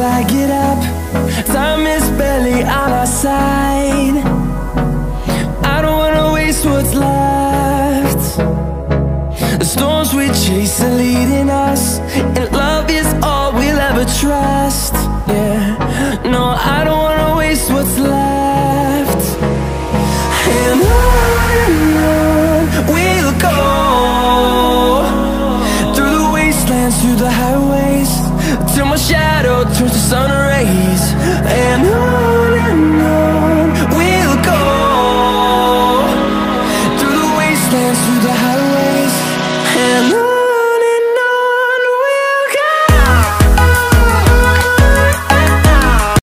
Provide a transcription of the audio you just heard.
I get up. Time is barely on our side. I don't wanna waste what's left. The storms we chase are leading us, and love is all we'll ever trust. Yeah, no, I don't wanna waste what's left. And on we'll go, through the wastelands, through the highways, till my shadow turns to sun rays.